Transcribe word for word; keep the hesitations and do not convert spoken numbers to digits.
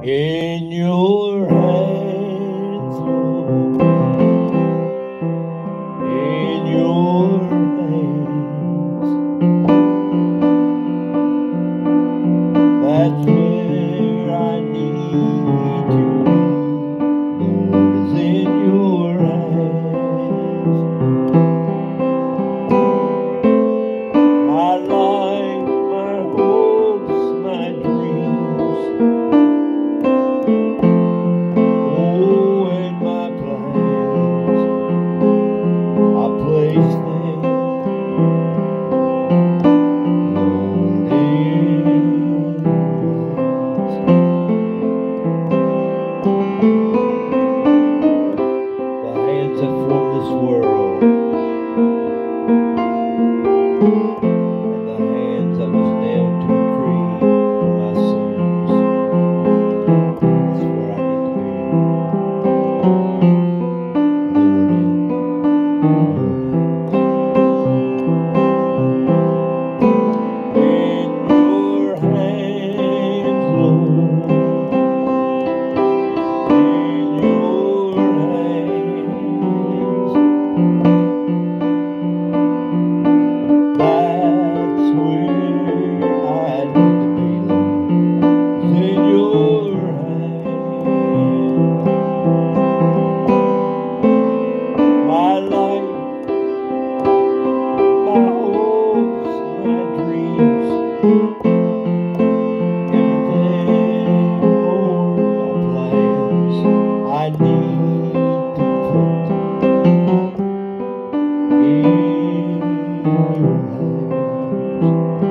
in your hands, Lord, in your hands. That's where I need to be, Lord, is in your hands. My life, my hopes, my dreams, oh, and my plans, I place them, Lord, in your hands. The hands that form this world, and the hands that was nailed to a tree for my sins. That's where I need to be, Lord, in your hands. In your hands, Lord, in your hands. That's where I need to be, Lord, is in your hands. My life, my hopes, my dreams, everything, Lord, my plans, I need to put in your hands.